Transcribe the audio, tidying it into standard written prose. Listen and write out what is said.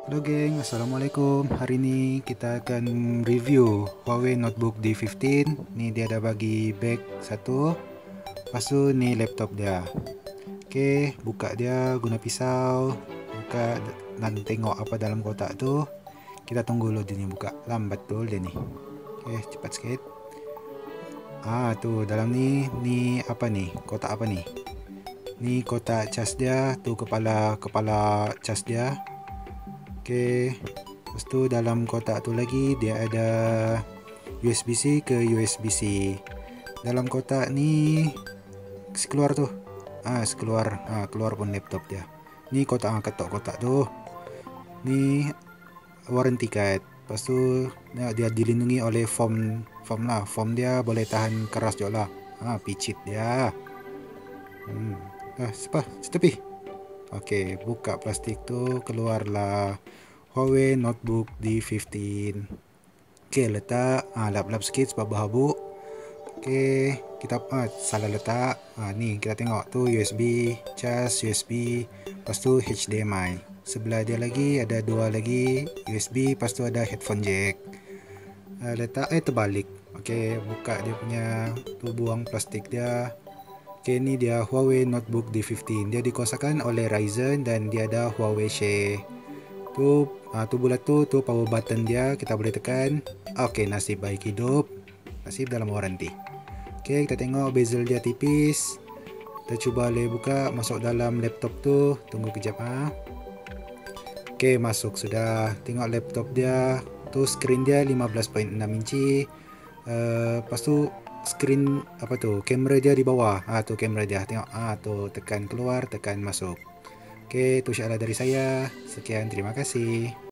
Halo geng, Assalamualaikum. Hari ini kita akan review Huawei Notebook D15. Nih dia ada bagi bag satu. Lepas tu ni laptop dia. Oke, buka dia guna pisau. Buka dan tengok apa dalam kotak tu. Kita tunggu dulu dia ni buka. Lambat betul dia ni. Oke, cepat sikit. Tu dalam ni apa ni? Kotak apa ni? Ni kotak cas dia. Tu kepala cas dia. Oke, lepas tu dalam kotak tu lagi dia ada USB-C ke USB-C. Dalam kotak ni keluar tu. Keluar pun laptop dia. Ni kotak ketok kotak tu. Ni warranty card. Lepas tu dia dilindungi oleh foam lah. Foam dia boleh tahan keras juga lah. Picit dia. Tepi. Oke, buka plastik tu, keluarlah Huawei Notebook D15. Oke, letak lap-lap sikit sebab berhabuk. Oke, kita salah letak. Ni kita tengok tu USB, cas USB, lepas tu HDMI. Sebelah dia lagi ada dua lagi USB, lepas tu ada headphone jack. Letak terbalik. Oke, buka dia punya tu, buang plastik dia. Oke, ini dia Huawei Notebook D15. Dia dikuasakan oleh Ryzen dan dia ada Huawei Share. Tu bulat tu power button dia, kita boleh tekan. Oke, nasib baik hidup. Nasib dalam warranty. Oke, kita tengok bezel dia tipis. Kita cuba buka, masuk dalam laptop tu. Tunggu kejap Oke, masuk sudah. Tengok laptop dia. Tu screen dia 15.6 inci. Lepas tu screen kamera dia di bawah. Tu kamera dia, tengok tu, tekan keluar, tekan masuk. Oke, itu insyaAllah dari saya. Sekian, terima kasih.